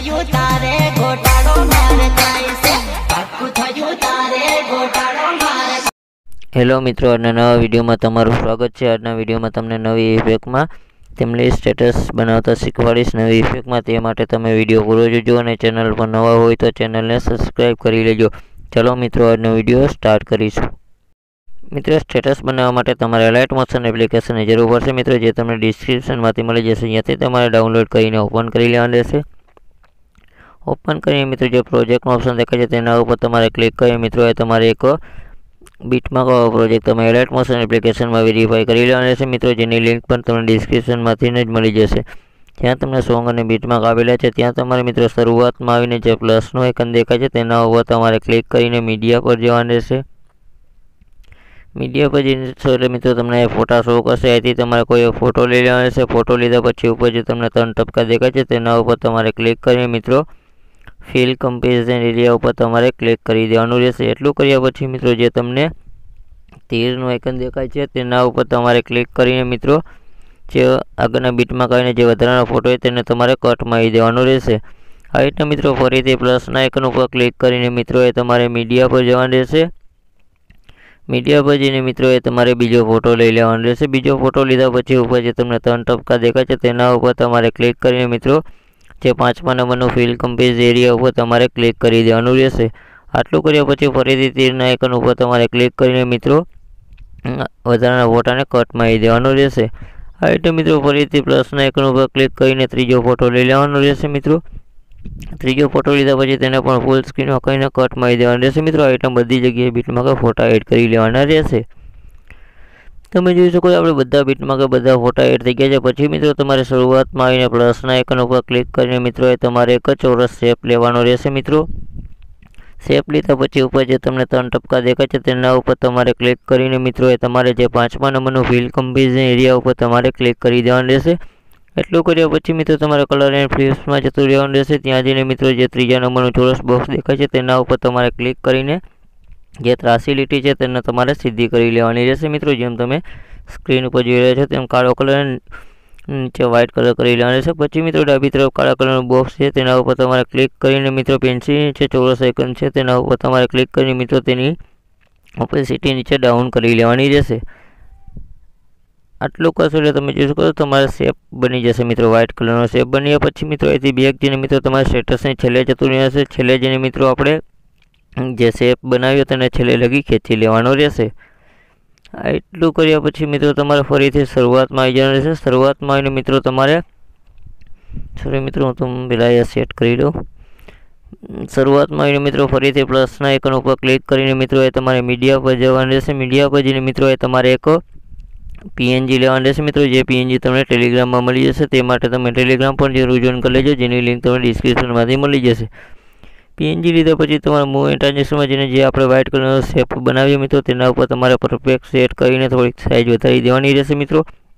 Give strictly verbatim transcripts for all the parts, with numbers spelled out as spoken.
થયું તારે ગોટાળો મારે થાય છે, પાક્કું થયું તારે ગોટાળો મારે। હેલો મિત્રો, આજના નવા વિડીયોમાં તમારું સ્વાગત છે। આજના વિડીયોમાં તમને નવી ઇફેક્ટમાં તેમની સ્ટેટસ બનાવતા શીખવાડીશ। નવી ઇફેક્ટમાં તે માટે તમે વિડીયો પૂરો જોજો અને ચેનલ પર નવા હોય તો ચેનલને સબસ્ક્રાઈબ કરી લેજો। ચલો મિત્રો, આજનો વિડીયો સ્ટાર્ટ કરીશું। મિત્રો, સ્ટેટસ બનાવવા માટે તમારે લાઇટ મોશન એપ્લિકેશનની જરૂર પડશે મિત્રો, જે તમને ડિસ્ક્રિપ્શનમાંથી મળી જશે। અહીંયાથી તમારે ડાઉનલોડ કરીને ઓપન કરી લેવાનું રહેશે। ઓપન કરીને મિત્રો જે પ્રોજેક્ટનો ઓપ્શન દેખાય છે તેના ઉપર તમારે ક્લિક કરી મિત્રો એ તમારે એક બીટમાર્ક પ્રોજેક્ટ તમે લાઇટ મોશન એપ્લિકેશનમાં વેરીફાઈ કરી લેવાનું રહેશે મિત્રો, જેની લિંક પણ તમને ડિસ્ક્રિપ્શનમાંથી જ મળી જશે। ત્યાં તમને સોંગ અને બીટમાર્ક આવેલા છે। ત્યાં તમારે મિત્રો શરૂઆતમાં આવીને જે પ્લસનો આઇકન દેખાય છે તેના ઉપર તમારે ક્લિક કરીને મીડિયા પર જવાનું રહેશે। મીડિયા પર જઈને એટલે મિત્રો તમને ફોટા શો કરશે। અહીંથી તમારે કોઈ ફોટો લઈ લેવાનો રહેશે। ફોટો લીધા પછી ઉપર જે તમને ત્રણ ટપકા દેખાય છે તેના ઉપર તમારે ક્લિક કરીને મિત્રો ફિલ કમ્પેરિઝન એરિયા ઉપર તમારે ક્લિક કરી દેવાનું રહેશે। એટલું કર્યા પછી મિત્રો જે તમને તીરનું આઇકન દેખાય છે તેના ઉપર તમારે ક્લિક કરીને મિત્રો જે આગળના બીટમાં કરીને જે વધારાનો ફોટો હોય તેને તમારે કટ મારી દેવાનો રહેશે। આ રીતના મિત્રો ફરીથી પ્લસના આઇકન ઉપર ક્લિક કરીને મિત્રો એ તમારે મીડિયા પર જવાનું રહેશે। મીડિયા પર જઈને મિત્રો એ તમારે બીજો ફોટો લઈ લેવાનો રહેશે। બીજો ફોટો લીધા પછી ઉપર જે તમને ત્રણ ટપકા દેખાય છે તેના ઉપર તમારે ક્લિક કરીને મિત્રો જે પાંચમા નંબરનું ફિલ કમ્પેઝ એરિયા ઉપર તમારે ક્લિક કરી દેવાનું રહેશે। આટલું કર્યા પછી ફરીથી તીરના આઇકન ઉપર તમારે ક્લિક કરીને મિત્રો વધારાના ફોટાને કટ મારી દેવાનો રહેશે। આ રીતે મિત્રો ફરીથી પ્લસના આઇકન ઉપર ક્લિક કરીને ત્રીજો ફોટો લઈ લેવાનો રહેશે મિત્રો। ત્રીજો ફોટો લીધા પછી તેને પણ ફૂલ સ્ક્રીનમાં કરીને કટ મારી દેવાનો રહેશે મિત્રો। આ રીતે બધી જગ્યાએ બીટમાં ફોટા એડ કરી લેવાના રહેશે। તમે જોઈ શકો છો આપણે બધા બીટમાં બધા ફોટા એડ થઈ ગયા છે। પછી મિત્રો તમારે શરૂઆતમાં આવીને પ્લસના આઇકન ઉપર ક્લિક કરીને મિત્રો એ તમારે એક ચોરસ શેપ લેવાનો રહેશે મિત્રો। શેપ લીધા પછી ઉપર જે તમને ત્રણ ટપકા દેખાય છે તેના ઉપર તમારે ક્લિક કરીને મિત્રો એ તમારે જે પાંચમા નંબરનું ફિલ કમ્પેરિઝન એરિયા ઉપર તમારે ક્લિક કરી દેવાનું રહેશે। એટલું કર્યા પછી મિત્રો તમારે કલર એન્ડ ફિલ્મ્સમાં જતું રહેવાનું રહેશે। ત્યાં જઈને મિત્રો જે ત્રીજા નંબરનું ચોરસ બોક્સ દેખાય છે તેના ઉપર તમારે ક્લિક કરીને જે ત્રાસી લીટી છે તેને તમારે સીધી કરી લેવાની રહેશે મિત્રો। જેમ તમે સ્ક્રીન ઉપર જોઈ રહ્યા છો તેમ કાળો કલર નીચે વ્હાઇટ કલર કરી લેવાનો રહેશે। પછી મિત્રો ડાબી તરફ કાળા કલરનું બોક્સ છે તેના ઉપર તમારે ક્લિક કરીને મિત્રો પેન્સિલ નીચે ચોરસ આઇકન છે તેના ઉપર તમારે ક્લિક કરીને મિત્રો તેની ઓપેસિટી નીચે ડાઉન કરી લેવાની રહેશે। આટલું કરશો એટલે તમે જોઈ શકો છો તમારે શેપ બની જશે મિત્રો। વ્હાઇટ કલરનો શેપ બન્યા પછી મિત્રો એથી બેક જઈને મિત્રો તમારે સ્ટેટસને છેલ્લે જતું રહેશે। છેલ્લે જઈને મિત્રો આપણે જે શેપ બનાવ્યો તેને છેલ્લે લગી ખેંચી લેવાનો રહેશે। આ એટલું કર્યા પછી મિત્રો તમારે ફરીથી શરૂઆતમાં આવી જવાનું રહેશે। શરૂઆતમાં આવીને મિત્રો તમારે સોરી મિત્રો હું તમે પહેલાં સેટ કરી દઉં। શરૂઆતમાં આવીને મિત્રો ફરીથી પ્લસના આઇકન ઉપર ક્લિક કરીને મિત્રો એ તમારે મીડિયા પર જવાનું રહેશે। મીડિયા પર જઈને મિત્રો એ તમારે એક પીએનજી લેવાનું રહેશે મિત્રો। જે પીએનજી તમને ટેલિગ્રામમાં મળી જશે તે માટે તમે ટેલિગ્રામ પર જરૂર જોઈન કરી લેજો, જેની લિંક તમને ડિસ્ક્રિપ્શનમાંથી મળી જશે। પીએનજી લીધા પછી તમારે મૂવ એન્ડ ટ્રાન્ઝેક્શનમાં જઈને જે આપણે વ્હાઇટ કલરનો શેપ બનાવ્યો મિત્રો તેના ઉપર તમારે પરફેક્ટ સેટ કરીને થોડીક સાઇઝ વધારી દેવાની રહેશે મિત્રો।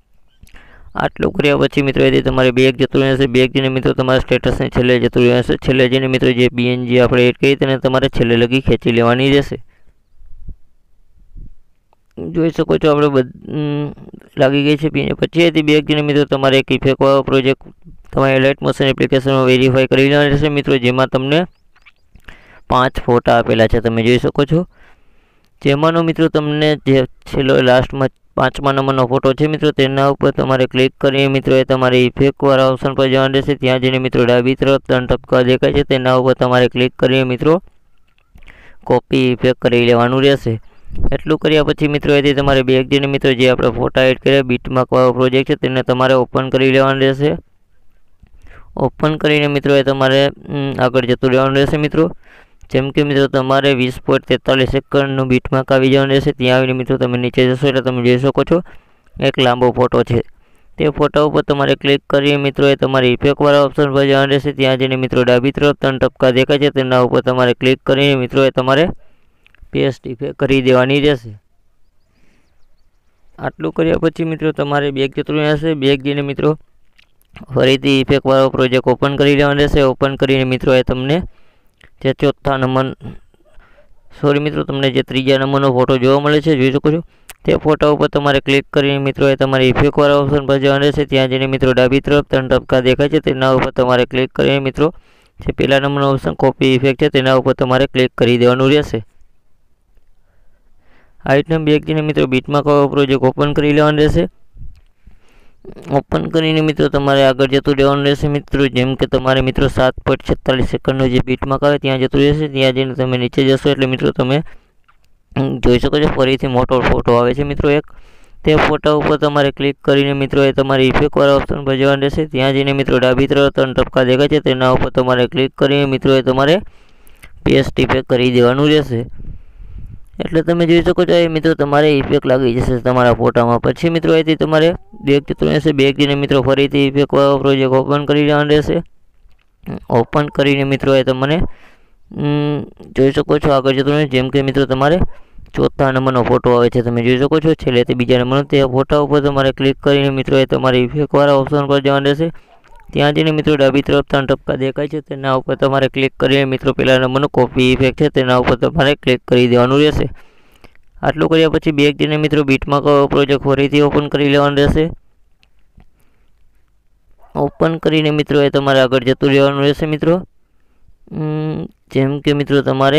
આટલું કર્યા પછી મિત્રો એથી તમારે બેગ જતું રહેશે। બેગ જઈને મિત્રો તમારા સ્ટેટસને છેલ્લે જતું રહેશે। છેલ્લે જઈને મિત્રો જે પીએનજી આપણે એડ કરી તેને તમારે છેલ્લે લગી ખેંચી લેવાની રહેશે। જોઈ શકો છો આપણે બધું લાગી ગઈ છે પીએનજી। પછી એથી બેગ જઈને મિત્રો તમારે એક ઇફેક્ટવાળો પ્રોજેક્ટ તમારે લાઇટ મોશન એપ્લિકેશનમાં વેરીફાઈ કરી લેવાનો રહેશે મિત્રો, જેમાં તમને પાંચ ફોટા આપેલા છે તમે જોઈ શકો છો। જેમાંનો મિત્રો તમને જે છેલ્લો લાસ્ટમાં પાંચમા નંબરનો ફોટો છે મિત્રો તેના ઉપર તમારે ક્લિક કરીને મિત્રો એ તમારે ઇફેક્ટવાળા ઓપ્શન પર જવાનું રહેશે। ત્યાં જઈને મિત્રો ડાબી તરફ ત્રણ ટપકા દેખાય છે તેના ઉપર તમારે ક્લિક કરીને મિત્રો કોપી ઇફેક્ટ કરી લેવાનું રહેશે। એટલું કર્યા પછી મિત્રો એથી તમારે બેક જઈને મિત્રો જે આપણે ફોટા એડ કર્યા બીટમાર્ક વાળો પ્રોજેક્ટ છે તેને તમારે ઓપન કરી લેવાનું રહેશે। ઓપન કરીને મિત્રો એ તમારે આગળ જતું રહેવાનું રહેશે મિત્રો। જેમ કે મિત્રો તમારે વીસ પોઈન્ટ તેતાલીસ સેકન્ડનું બીટમાર્ક આવી જવાનું રહેશે। ત્યાં આવીને મિત્રો તમે નીચે જશો એટલે તમે જોઈ શકો છો એક લાંબો ફોટો છે। તે ફોટા ઉપર તમારે ક્લિક કરી મિત્રો એ તમારે ઇફેક્ટવાળા ઓપ્શન પર જવાનું રહેશે। ત્યાં જઈને મિત્રો ડાબી તરફ ત્રણ ટપકા દેખાય છે તેના ઉપર તમારે ક્લિક કરીને મિત્રો એ તમારે પેસ્ટ ઇફેક્ટ કરી દેવાની રહેશે। આટલું કર્યા પછી મિત્રો તમારે બેગ જતું રહેશે। બેગ જઈને મિત્રો ફરીથી ઇફેક્ટવાળો પ્રોજેક્ટ ઓપન કરી લેવાનો રહેશે। ઓપન કરીને મિત્રો એ તમને જે ચોથા નંબર સોરી મિત્રો તમને જે ત્રીજા નંબરનો ફોટો જોવા મળે છે જોઈ શકો છો તે ફોટા ઉપર તમારે ક્લિક કરીને મિત્રો એ તમારે ઇફેક્ટવાળા ઓપ્શન પર જવાનું રહેશે। ત્યાં જઈને મિત્રો ડાબી તરફ ત્રણ ટપકા દેખાય છે તેના ઉપર તમારે ક્લિક કરીને મિત્રો જે પહેલા નંબરનો ઓપ્શન કોપી ઇફેક્ટ છે તેના ઉપર તમારે ક્લિક કરી દેવાનું રહેશે. આ રીતના બેક જઈને મિત્રો બીટમાર્ક પ્રોજેક્ટ ઓપન કરી લેવાનું રહેશે. ઓપન કરીને મિત્રો તમારે આગળ જતું રહેવાનું રહેશે મિત્રો. જેમ કે તમારે મિત્રો સાત પોઈન્ટ છેતાલીસ સેકન્ડનો જે બીટમાર્ક આવે ત્યાં જતું રહેશે. ત્યાં જઈને તમે નીચે જશો એટલે મિત્રો તમે જોઈ શકો છો ફરીથી મોટો ફોટો આવે છે મિત્રો એક. તે ફોટા ઉપર તમારે ક્લિક કરીને મિત્રો એ તમારી ઇફેક્ટવાળા ઓપ્શન પર જવાનું રહેશે. ત્યાં જઈને મિત્રો ડાબી તરફ ત્રણ ટપકા દેખાય છે તેના ઉપર તમારે ક્લિક કરીને મિત્રો એ તમારે પેસ્ટ ઇફેક્ટ કરી દેવાનું રહેશે. એટલે તમે જોઈ શકો છો એ મિત્રો તમારે ઇફેક્ટ લાગી જશે તમારા ફોટામાં. પછી મિત્રો અહીંથી તમારે બેક જતું રહેશે. બેક જઈને મિત્રો ફરીથી ઇફેક્ટવાળો પ્રોજેક્ટ ઓપન કરી લેવાનું રહેશે. ઓપન કરીને મિત્રો એ તમને જોઈ શકો છો આગળ જતું રહેશે. જેમ કે મિત્રો તમારે ચોથા નંબરનો ફોટો આવે છે તમે જોઈ શકો છો છેલ્લેથી બીજા નંબરનો. તે ફોટા ઉપર તમારે ક્લિક કરીને મિત્રો એ તમારી ઇફેક્ટવાળા ઓપ્શન પર જવાનું રહેશે. ત્યાં જઈને મિત્રો ડાબી તરફ ત્રણ ટપકા દેખાય છે તેના ઉપર તમારે ક્લિક કરીને મિત્રો પહેલા નંબરનો કોપી ઇફેક્ટ છે તેના ઉપર તમારે ક્લિક કરી દેવાનું રહેશે. આટલું કર્યા પછી બેક જઈને મિત્રો બીટમાર્ક પ્રોજેક્ટ ફરીથી ઓપન કરી લેવાનું રહેશે. ઓપન કરીને મિત્રો એ તમારે આગળ જતું રહેવાનું રહેશે મિત્રો. જેમ કે મિત્રો તમારે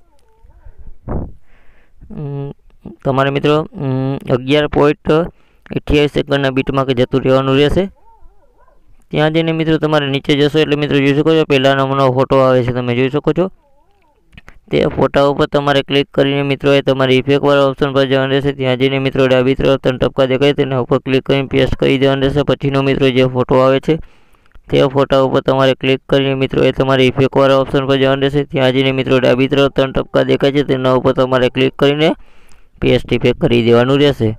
તમારે મિત્રો અગિયાર પોઈન્ટ અઠ્યાવીસ સેકન્ડના બીટમાર્ક જતું રહેવાનું રહેશે. ત્યાં જઈને મિત્રો તમારે નીચે જશો એટલે મિત્રો જોઈ શકો છો પહેલા નંબરનો ફોટો આવે છે તમે જોઈ શકો છો. તે ફોટા ઉપર તમારે ક્લિક કરીને મિત્રો એ તમારી ઇફેક્ટવાળા ઓપ્શન પર જવાનું રહેશે. ત્યાં જઈને મિત્રો ડાબી તરફ ત્રણ ટપકા દેખાય તેના ઉપર ક્લિક કરીને પેસ્ટ કરી દેવાનું રહેશે. પછીનો મિત્રો જે ફોટો આવે છે તે ફોટા ઉપર તમારે ક્લિક કરીને મિત્રો એ તમારી ઇફેક્ટવાળા ઓપ્શન પર જવાનું રહેશે. ત્યાં જઈને મિત્રો ડાબી તરફ ત્રણ ટપકા દેખાય છે તેના ઉપર તમારે ક્લિક કરીને પેસ્ટ ઇફેક્ટ કરી દેવાનું રહેશે.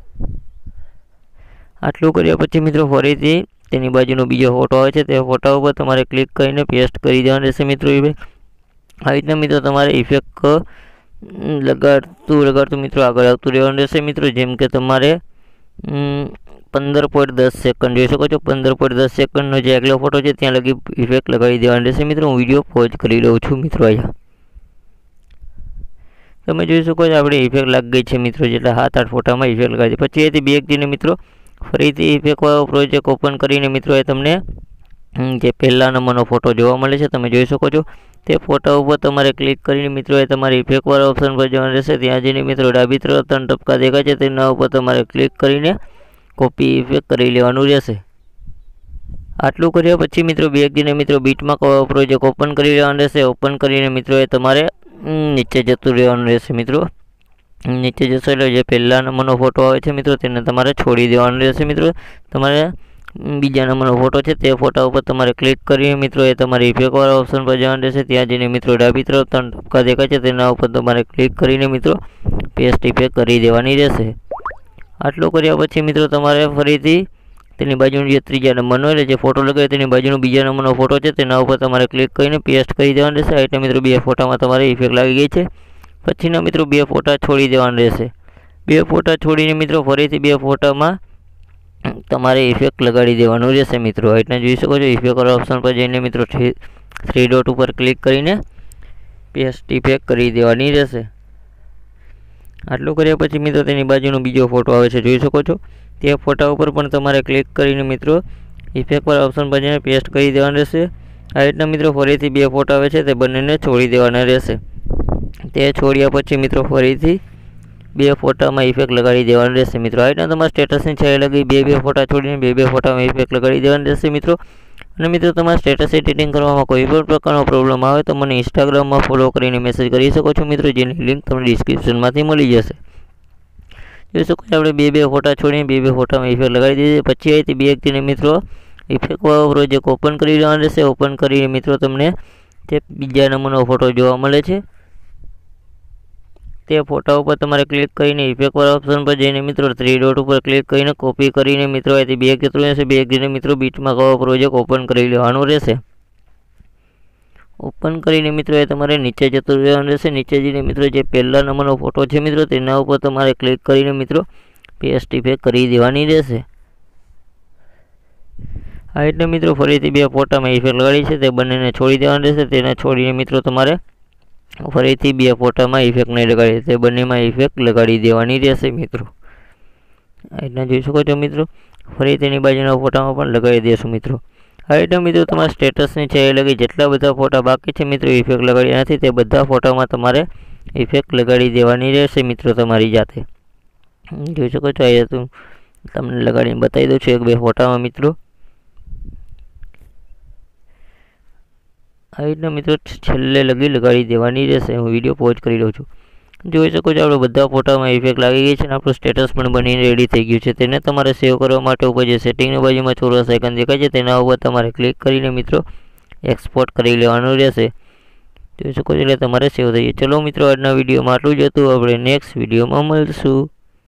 આટલું કર્યા પછી મિત્રો ફરીથી તેની બાજુનો બીજો ફોટો આવે છે તે ફોટા ઉપર તમારે ક્લિક કરીને પેસ્ટ કરી દેવાનું રહેશે મિત્રો ઇફેક્ટ. આવી રીતના મિત્રો તમારે ઇફેક્ટ લગાડતું લગાડતું મિત્રો આગળ આવતું રહેવાનું રહેશે મિત્રો. જેમ કે તમારે પંદર પોઈન્ટ દસ સેકન્ડ જોઈ શકો છો. પંદર પોઈન્ટ દસ સેકન્ડનો જે આગલો ફોટો છે ત્યાં લગી ઇફેક્ટ લગાવી દેવાનું રહેશે મિત્રો. હું વિડીયો પોઝ કરી લઉં છું મિત્રો. અહીંયા તમે જોઈ શકો છો આપણે ઇફેક્ટ લાગી ગઈ છે મિત્રો. જેટલા સાત આઠ ફોટામાં ઇફેક્ટ લગાવી છે. પછી એથી બેક જઈને મિત્રો ફરીથી ઇફેક્ટવાળો પ્રોજેક્ટ ઓપન કરીને મિત્રો એ તમને જે પહેલા નંબરનો ફોટો જોવા મળે છે તમે જોઈ શકો છો. તે ફોટા ઉપર તમારે ક્લિક કરીને મિત્રો એ તમારી ઇફેક્ટવાળા ઓપ્શન પર જવાનું રહેશે. ત્યાં જઈને મિત્રો ડાબી તરફ ત્રણ ટપકા દેખાય છે તેના ઉપર તમારે ક્લિક કરીને કોપી ઇફેક્ટ કરી લેવાનું રહેશે. આટલું કર્યા પછી મિત્રો બેક જઈને મિત્રો બીટમાર્ક પ્રોજેક્ટ ઓપન કરી લેવાનું રહેશે. ઓપન કરીને મિત્રો એ તમારે નીચે જતું રહેવાનું રહેશે મિત્રો. નીચે જશો એટલે જે પહેલા નંબરનો ફોટો આવે છે મિત્રો તેને તમારે છોડી દેવાનું રહેશે મિત્રો. તમારે બીજા નંબરનો ફોટો છે તે ફોટા ઉપર તમારે ક્લિક કરીને મિત્રો એ તમારી ઇફેક્ટવાળા ઓપ્શન પર જવાનું રહેશે. ત્યાં જઈને મિત્રો ડાબી તરફ ત્રણ ટપકા દેખાય છે તેના ઉપર તમારે ક્લિક કરીને મિત્રો પેસ્ટ ઇફેક્ટ કરી દેવાની રહેશે. આટલું કર્યા પછી મિત્રો તમારે ફરીથી તેની બાજુનો જે ત્રીજા નંબરનો એટલે જે ફોટો લગાવે તેની બાજુનો બીજા નંબરનો ફોટો છે તેના ઉપર તમારે ક્લિક કરીને પેસ્ટ કરી દેવાનું રહેશે. એટલે મિત્રો બે ફોટામાં તમારે ઇફેક્ટ લાગી ગઈ છે. પછીના મિત્રો બે ફોટા છોડી દેવાના રહેશે. બે ફોટા છોડીને મિત્રો ફરીથી બે ફોટામાં તમારે ઇફેક્ટ લગાડી દેવાનું રહેશે મિત્રો. એટલે જોઈ શકો છો ઇફેક્ટવાળા ઓપ્શન પર જઈને મિત્રો થ્રી ડોટ ઉપર ક્લિક કરીને પેસ્ટ ઇફેક્ટ કરી દેવાની રહેશે. આટલું કર્યા પછી મિત્રો તેની બાજુનો બીજો ફોટો આવે છે જોઈ શકો છો. તે ફોટા ઉપર પણ તમારે ક્લિક કરીને મિત્રો ઇફેક્ટવાળા ઓપ્શન પર જઈને પેસ્ટ કરી દેવાનું રહેશે. આ રીતના મિત્રો ફરીથી બે ફોટા આવે છે તે બંનેને છોડી દેવાના રહેશે. તે છોડ્યા પછી મિત્રો ફરીથી બે ફોટામાં ઇફેક્ટ લગાડી દેવાનું રહેશે મિત્રો. આ રીતના તમારા સ્ટેટસની છાયા લગી બે બે ફોટા છોડીને બે બે ફોટામાં ઇફેક્ટ લગાડી દેવાનું રહેશે મિત્રો. અને મિત્રો તમારા સ્ટેટસ એડિટિંગ કરવામાં કોઈ પણ પ્રકારનો પ્રોબ્લેમ આવે તો મને ઇન્સ્ટાગ્રામમાં ફોલો કરીને મેસેજ કરી શકો છો મિત્રો. જેની લિંક તમને ડિસ્ક્રિપ્શનમાંથી મળી જશે. જોઈ શકો છો આપણે બે બે ફોટા છોડીને બે બે ફોટામાં ઇફેક્ટ લગાડી દીધી. પછી અહીંથી બે જઈને મિત્રો ઇફેક્ટવાળો પ્રોજેક્ટ ઓપન કરી લેવાનો રહેશે. ઓપન કરીને મિત્રો તમને તે બીજા નંબરનો ફોટો જોવા મળે છે તે ફોટા ઉપર તમારે ક્લિક કરીને ઇફેક્ટવાળા ઓપ્શન પર જઈને મિત્રો થ્રી ડોટ ઉપર ક્લિક કરીને કોપી કરીને મિત્રો અહીંથી બેક જતું રહેશે. બેક જઈને મિત્રો બીટમાર્ક પ્રોજેક્ટ ઓપન કરી લેવાનું રહેશે. ઓપન કરીને મિત્રો એ તમારે નીચે જતું રહેવાનું રહેશે. નીચે જઈને મિત્રો જે પહેલા નંબરનો ફોટો છે મિત્રો તેના ઉપર તમારે ક્લિક કરીને મિત્રો પેસ્ટ ઇફેક્ટ કરી દેવાની રહેશે. આ એટલે મિત્રો ફરીથી બે ફોટામાં ઇફેક્ટ લગાડી છે તે બંનેને છોડી દેવાનું રહેશે. તેને છોડીને મિત્રો તમારે ફરીથી બે ફોટામાં ઇફેક્ટ નહીં લગાડી તે બંનેમાં ઇફેક્ટ લગાડી દેવાની રહેશે મિત્રો. એટલા જોઈ શકો છો મિત્રો. ફરી તેની બાજુના ફોટામાં પણ લગાવી દેશું મિત્રો. આ રીતના મિત્રો તમારા સ્ટેટસની છે એ લગી જેટલા બધા ફોટા બાકી છે મિત્રો ઇફેક્ટ લગાડ્યા નથી તે બધા ફોટામાં તમારે ઇફેક્ટ લગાડી દેવાની રહેશે મિત્રો તમારી જાતે. જોઈ શકો છો અહીંયા તું તમને લગાડીને બતાવી દઉં છું એક બે ફોટામાં મિત્રો. આ રીતના મિત્રો છેલ્લે લગી લગાડી દેવાની રહેશે. હું વિડીયો પોઝ કરી દઉં છું. જોઈ શકો છો આપણે બધા ફોટામાં ઇફેક્ટ લાગી ગઈ છે અને આપણું સ્ટેટસ પણ બનીને રેડી થઈ ગયું છે. તેને તમારે સેવ કરવા માટે ઉપર જે સેટિંગની બાજુમાં ચોરસ આઇકન દેખાય છે તેના ઉપર તમારે ક્લિક કરીને મિત્રો એક્સપોર્ટ કરી લેવાનું રહેશે. જોઈ શકો છો એટલે તમારે સેવ થઈ જાય. ચલો મિત્રો આજના વિડીયોમાં આટલું જ હતું. આપણે નેક્સ્ટ વિડીયોમાં મળશું.